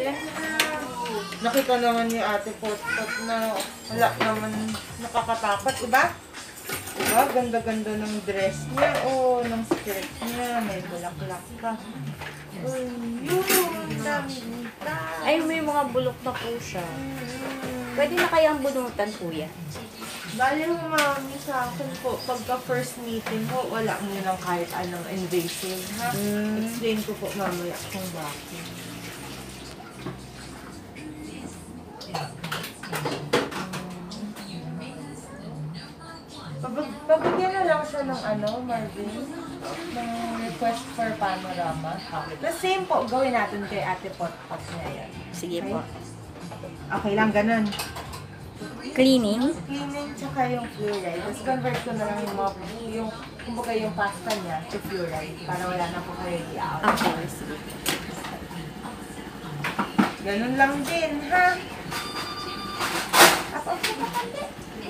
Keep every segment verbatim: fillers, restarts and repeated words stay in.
Ayan na. Nakita naman ni Ate Potpot na wala naman nakakatakot, diba? Diba? Ganda-ganda ng dress niya. Oh, ng skirt niya. May bulaklak pa. Oh, yun. Dami. Ay, may mga bulok na po siya. Pwede na kayang bunutan, kuya? Bale mo, mami, sa akin po, pagka first meeting ko, wala mo lang kahit anong invasive, ha? Mm. Explain ko po mamaya kung bakit. Pabag pabagyan na lang siya ng ano, Marvin, ng request for panorama. The same po, gawin natin kay Ate Potpot niya yan. Sige Okay? po. Okay lang, ganun. Cleaning? Cleaning tsaka yung fluoride. Tapos convert ko na lang yung mga, yung, kumbaga yung pasta niya to fluoride para wala na po kayo i-out. Okay, sige. Ganun lang din, ha? Up, up, up, up, up.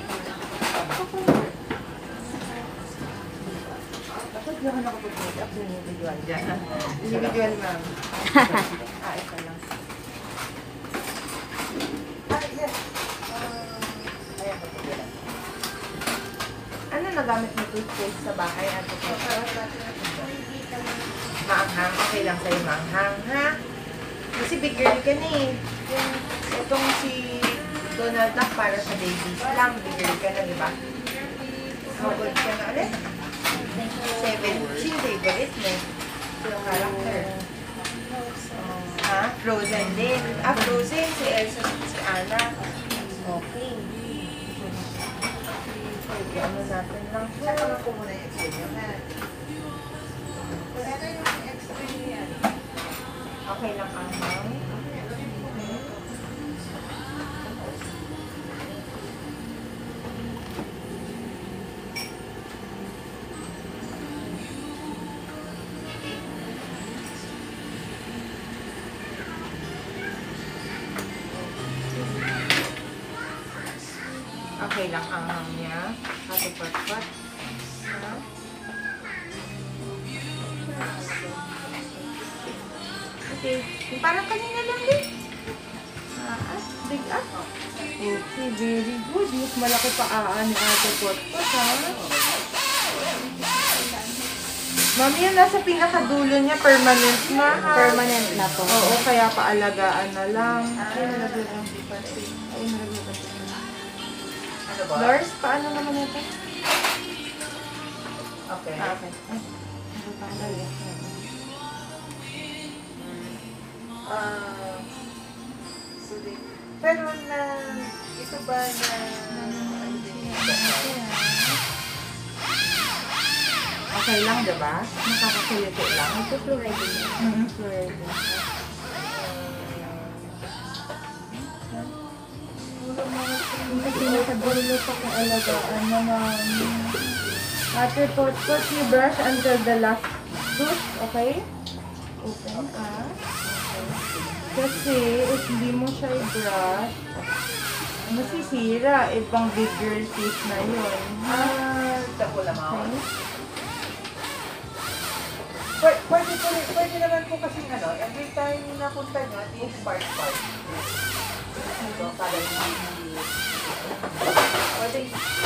Bakit di ako nakapag-make up yung individual dyan? Individual, ma'am. Ah, ito lang. Ah, yes. Ayan, pagkakilan. Ano nagamit mo toothpaste sa bahay? Ano po? Maanghang. Okay lang sa'yo maanghang, ha? Kasi big girl ka na eh. Yung, itong si Donald Duck para sa babies lang. Big girl ka na, di ba? How old ka na ulit? seventeen, favorite mo. Yung character. Ha? Frozen din. Ah, Frozen. Si Elsa, si Anna. Okay. Okay, ano natin lang. Saka lang po muna yung extra niya, ha? Pero yung extra niya yan. Okay lang ang hang. Okay lang ang hang niya. Ate Potpot. Ha? Okay. Parang kanina lang din. Ah, big up. Okay, very good. Mas malaki pa aan ni Ate Potpot, ha? Mami, yan nasa pinakadulo niya, permanent na, ha? Permanent na po. Oo, kaya paalagaan na lang. Ay, nalagay ang Ay, nalagay ang Ano ba? Lars, paano naman ito? Okay. Ah, okay. Ay, ano pa nalagay? Ah, sige. Pero na, ito ba na, ano din yung Okay lang, diba? Nakakakulito lang. Ito fluoride din. Mm-hmm. Fluoride din. Kasi pinakadulo pa kung alagaan na mami. Ate Potpot, you brush until the last tooth, okay? Open, ah. Kasi, if hindi mo siya i-brush, masisira. Ibang big girl teeth na yun. Ah, tapo lang ako. Okay? Pwede, pwede, pwede, pwede naman po kasi ano, every time napunta nyo, di part part. Ito, para hindi. Pwede,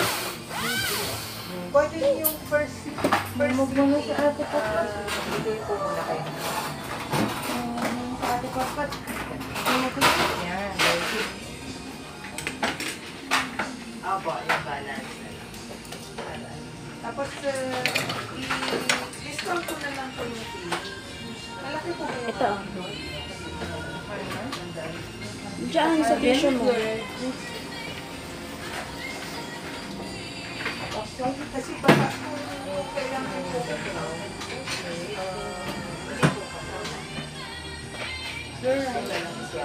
pwede yung first, first, Move mo na si Ate Potpot. ah, bigay po muna kayo. Um, sa Ate Potpot. Move mo na. Yan, very good. Opo, yung balance. Balance. Tapos, uh, i-discount ko na lang po yung fee. Malaki po yung Ito. doon. Diyan sa tissue mo. Kasi baka kung kailangan po ito, hindi po kasama. Wala lang siya.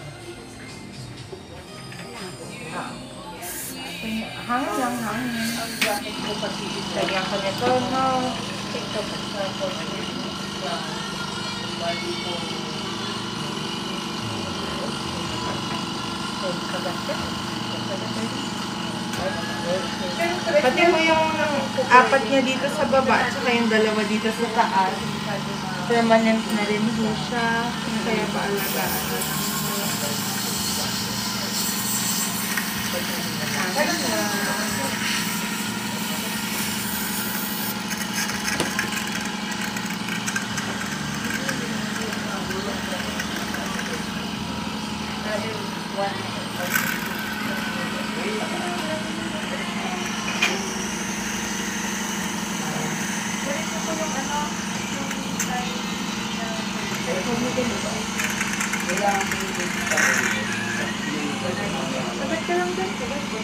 Hang lang, hang. Ang gamit po kasi ito. Lagyan ko nito, no? Ito po sa pag-ibig sa bali po. Pati mo yung apat niya dito sa baba at saka yung dalawa dito sa taas. Permanent na rin po siya. Kaya paalagaan na lang. Ganun lang. Sabat ka lang dyan.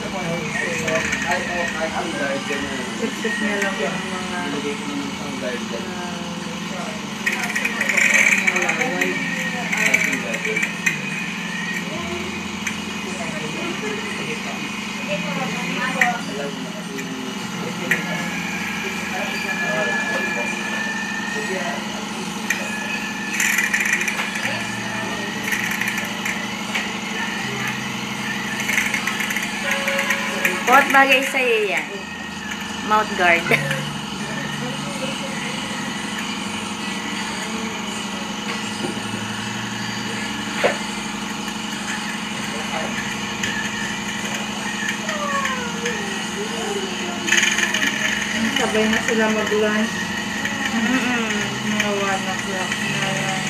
Sip-sip niya lang yung mga Pot, bagay sa'yo yan. Mouth guard. Sabay na sila mag-lunch. Mm-mm. Mga one o'clock na lang.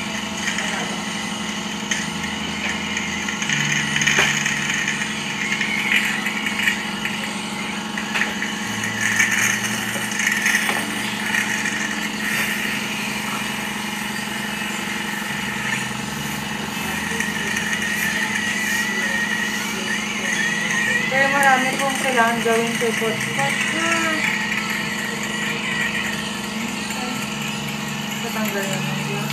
Kaya marami pong kailangan gawin kay Potpot na. Patanggal naman dyan.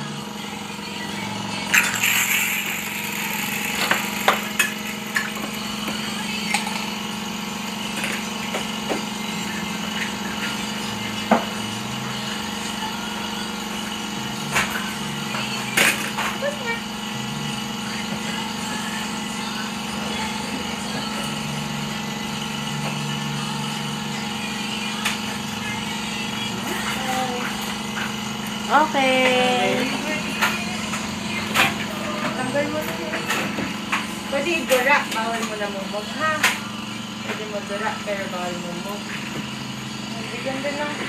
Okay. Tanggal mo na yun. Pwede idura. Bawal mo na mumog, ha? Pwede mo dura, pero bawal mumog. Bigyan din lang.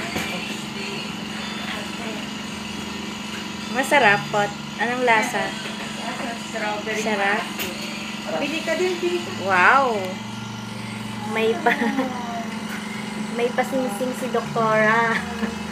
Masarap, Pot. Anong lasa? Strawberry. Sarap. Bili ka din, bili ka. Wow. May pa... May pasingsing si Doktora.